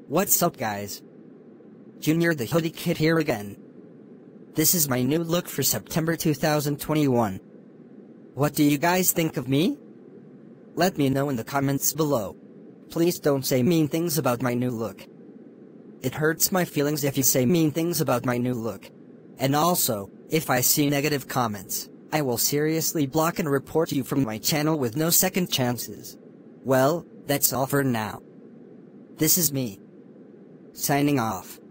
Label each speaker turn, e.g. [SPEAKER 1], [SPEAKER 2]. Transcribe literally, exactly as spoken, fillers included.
[SPEAKER 1] What's up, guys? Junior the Hoodie Kid here again. This is my new look for September two thousand twenty-one. What do you guys think of me? Let me know in the comments below. Please don't say mean things about my new look. It hurts my feelings if you say mean things about my new look. And also, if I see negative comments, I will seriously block and report you from my channel with no second chances. Well, that's all for now. This is me. Signing off.